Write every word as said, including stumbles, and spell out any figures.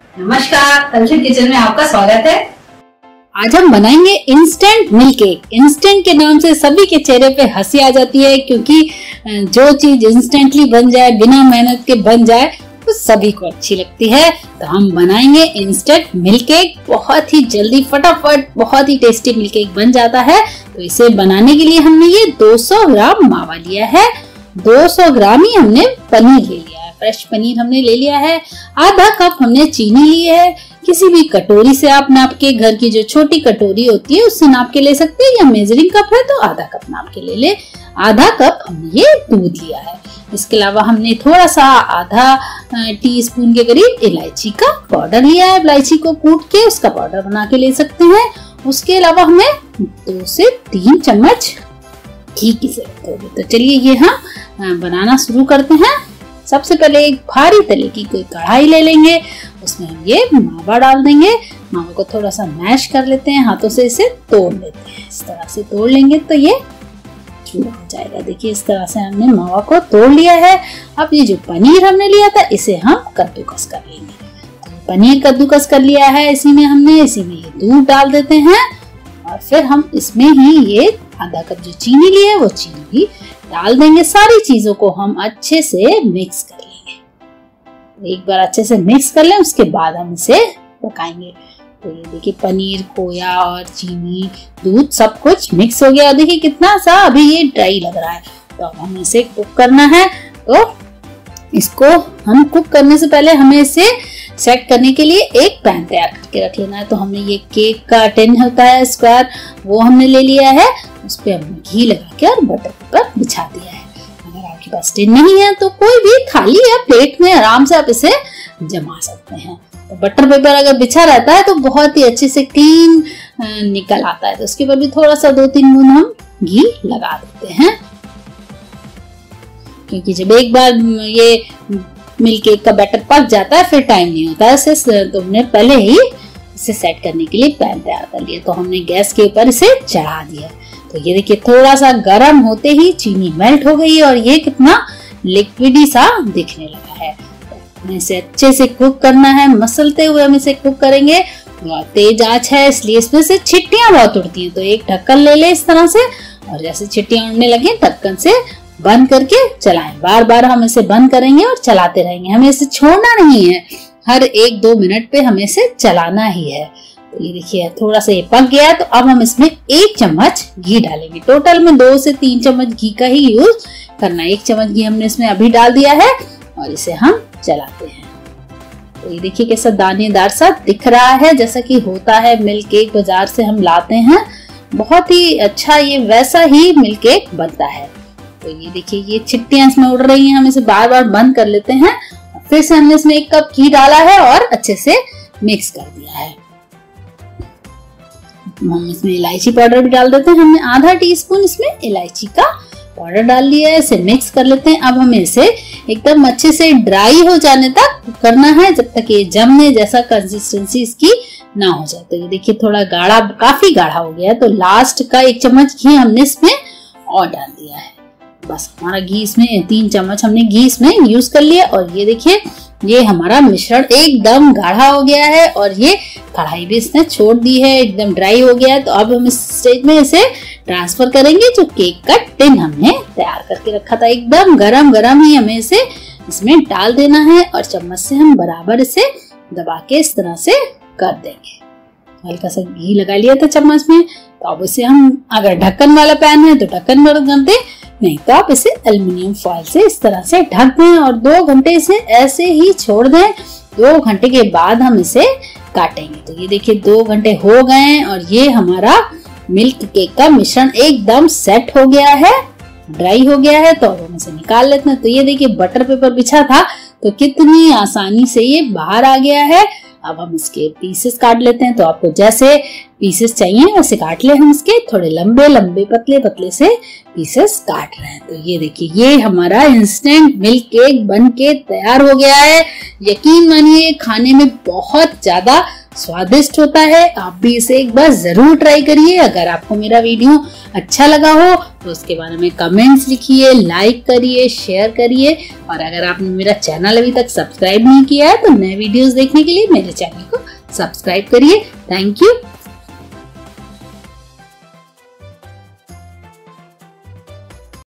नमस्कार, तलछट किचन में आपका स्वागत है। आज हम बनाएंगे इंस्टेंट मिल्क केक। इंस्टेंट के नाम से सभी के चेहरे पे हंसी आ जाती है, क्योंकि जो चीज इंस्टेंटली बन जाए, बिना मेहनत के बन जाए, तो सभी को अच्छी लगती है। तो हम बनाएंगे इंस्टेंट मिल्क केक। बहुत ही जल्दी, फटाफट, बहुत ही टेस्टी मिल्क केक बन जाता है। तो इसे बनाने के लिए हमने ये दो सौ ग्राम मावा लिया है, दो सौ ग्राम ही हमने पनीर ले लिया है, फ्रेश पनीर हमने ले लिया है, आधा कप हमने चीनी ली है। किसी भी कटोरी से आप नाप के, घर की जो छोटी कटोरी होती है उससे नाप के ले सकते हैं, या मेजरिंग कप है तो आधा कप नाप के ले ले। आधा कप हमने ये दूध लिया है। इसके अलावा हमने थोड़ा सा आधा टी स्पून के करीब इलायची का पाउडर लिया है। इलायची को कूट के उसका पाउडर बना के ले सकते हैं। उसके अलावा हमें दो से तीन चम्मच घी की जरूरत होगी। तो चलिए ये हम बनाना शुरू करते हैं। सबसे पहले एक भारी तले की कोई कढ़ाई ले लेंगे, उसमें हम ये मावा डाल देंगे। मावा को थोड़ा सा मैश कर लेते हैं, हाथों से इसे तोड़ लेते हैं। इस तरह से तोड़ लेंगे तो ये चूरा हो जाएगा। देखिए इस तरह से हमने मावा को तोड़ लिया है। अब ये जो पनीर हमने लिया था इसे हम कद्दूकस कर लेंगे। तो पनीर कद्दूकस कर लिया है, इसी में हमने इसी में ये दूध डाल देते हैं, और फिर हम इसमें ही ये आधा कप जो चीनी ली है वो चीनी भी डाल देंगे। सारी चीजों को हम अच्छे से मिक्स कर लेंगे। एक बार अच्छे से मिक्स कर लें, उसके बाद हम इसे पकाएंगे। तो ये देखिए पनीर, खोया और चीनी, दूध सब कुछ मिक्स हो गया। देखिए कितना सा अभी ये ड्राई लग रहा है। तो अब हमें इसे कुक करना है। तो इसको हम कुक करने से पहले हमें इसे सेट करने के लिए एक पैन तैयार करके रख लेना है। तो हमने ये केक का टिन होता है स्क्वायर, वो हमने ले लिया है। उस पे हमने घी लगा के और बटर पेपर बिछा दिया है। अगर आपके पास टिन नहीं है तो कोई भी थाली या प्लेट में आराम से आप इसे जमा सकते हैं। तो बटर पेपर अगर बिछा रहता है तो बहुत ही अच्छे से क्लीन निकल आता है। तो उसके ऊपर भी थोड़ा सा दो तीन बूंद हम घी लगा देते हैं, क्योंकि जब एक बार ये मिल्क केक का बैटर पक जाता है फिर टाइम नहीं होता है। इसे तो हमने पहले ही इसे सेट करने के लिए पैन तैयार कर लिया। तो हमने गैस के ऊपर इसे चढ़ा दिया। तो ये देखिए थोड़ा सा गर्म होते ही चीनी मेल्ट हो गई और ये कितना लिक्विडी सा दिखने लगा है। हमें इसे अच्छे से कुक करना है, मसलते हुए हम इसे कुक करेंगे। और तेज आंच है, इसलिए इसमें से छिट्टियां बहुत उड़ती हैं। तो एक ढक्कन ले ले इस तरह से, और जैसे छिट्टियां उड़ने लगे ढक्कन से बंद करके चलाएं। बार बार हम इसे बंद करेंगे और चलाते रहेंगे। हमें इसे छोड़ना नहीं है, हर एक दो मिनट पे हमें इसे चलाना ही है। तो ये देखिए थोड़ा सा ये पक गया। तो अब हम इसमें एक चम्मच घी डालेंगे। टोटल में दो से तीन चम्मच घी का ही यूज करना है। एक चम्मच घी हमने इसमें अभी डाल दिया है और इसे हम चलाते हैं। तो ये देखिए कैसा दानेदार सा दिख रहा है, जैसा कि होता है मिल्क केक बाजार से हम लाते हैं। बहुत ही अच्छा ये वैसा ही मिल्क केक बनता है। तो ये देखिए ये छिट्टियां इसमें उड़ रही हैं, हम इसे बार बार बंद कर लेते हैं। फिर से हमने इसमें एक कप घी डाला है और अच्छे से मिक्स कर दिया है। हम इसमें इलायची पाउडर भी डाल देते हैं। हमने आधा टी स्पून इसमें इलायची का पाउडर डाल लिया है। इसे मिक्स कर लेते हैं। अब हमें इसे एकदम अच्छे से ड्राई हो जाने तक करना है, जब तक ये जमने जैसा कंसिस्टेंसी इसकी ना हो जाए। तो ये देखिए थोड़ा गाढ़ा, काफी गाढ़ा हो गया है। तो लास्ट का एक चम्मच घी हमने इसमें और डाल दिया है। बस हमारा घी इसमें तीन चम्मच हमने घी इसमें यूज कर लिया। और ये देखिए ये हमारा मिश्रण एकदम गाढ़ा हो गया है और ये कढ़ाई भी इसने छोड़ दी है, एकदम ड्राई हो गया है। तो अब हम इस स्टेज में इसे ट्रांसफर करेंगे। जो केक का टिन हमने तैयार करके रखा था, एकदम गरम गरम ही हमें इसे इसमें डाल देना है और चम्मच से हम बराबर इसे दबा के इस तरह से कर देंगे। हल्का सा घी लगा लिया था चम्मच में। तो अब इसे हम, अगर ढक्कन वाला पैन है तो ढक्कन बंद कर दें, नहीं तो आप इसे एल्युमिनियम फॉइल से इस तरह से ढक दें और दो घंटे इसे ऐसे ही छोड़ दें। दो घंटे के बाद हम इसे काटेंगे। तो ये देखिए दो घंटे हो गए हैं और ये हमारा मिल्क केक का मिश्रण एकदम सेट हो गया है, ड्राई हो गया है। तो अब हम इसे निकाल लेते हैं। तो ये देखिए बटर पेपर बिछा था तो कितनी आसानी से ये बाहर आ गया है। अब हम इसके पीसेस काट लेते हैं। तो आपको जैसे पीसेस चाहिए वैसे काट ले। हम इसके थोड़े लंबे लंबे पतले पतले से पीसेस काट रहे हैं। तो ये देखिए ये हमारा इंस्टेंट मिल्क केक बन के तैयार हो गया है। यकीन मानिए खाने में बहुत ज्यादा स्वादिष्ट होता है। आप भी इसे एक बार जरूर ट्राई करिए। अगर आपको मेरा वीडियो अच्छा लगा हो तो उसके बारे में कमेंट्स लिखिए, लाइक करिए, शेयर करिए। और अगर आपने मेरा चैनल अभी तक सब्सक्राइब नहीं किया है तो नए वीडियोस देखने के लिए मेरे चैनल को सब्सक्राइब करिए। Thank you.